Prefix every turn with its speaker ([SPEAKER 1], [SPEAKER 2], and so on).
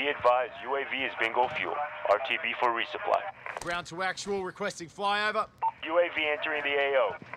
[SPEAKER 1] Be advised, UAV is bingo fuel. RTB for resupply.
[SPEAKER 2] Ground to actual, requesting flyover.
[SPEAKER 1] UAV entering the AO.